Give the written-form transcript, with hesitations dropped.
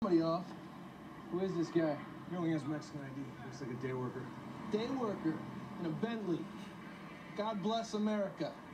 Somebody off. Who is this guy? He only has Mexican ID. Looks like a day worker. Day worker in a Bentley. God bless America.